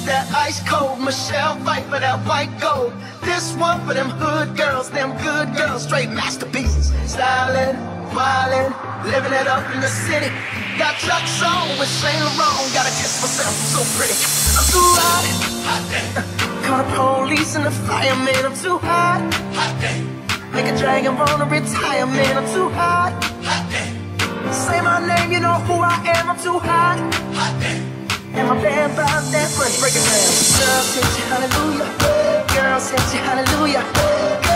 that ice cold Michelle fight for that white gold. This one for them hood girls, them good girls, straight masterpieces. Stylin', wildin', living it up in the city. Got Chuck's on with Saint Laurent. Gotta kiss myself, I'm so pretty. I'm too hot, hot damn. Call the police and the fireman. I'm too hot, hot damn. Make a dragon wanna retire, man. I'm too hot, hot damn. Say my name, you know who I am. I'm too hot, hot damn. And my band bows that much, break it down. Girl, sent you hallelujah. Girl, sent you hallelujah.